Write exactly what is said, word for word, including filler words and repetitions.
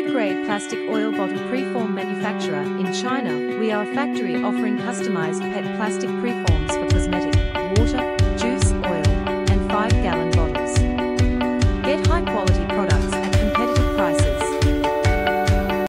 food-grade plastic oil bottle preform manufacturer in China. We are a factory offering customized P E T plastic preforms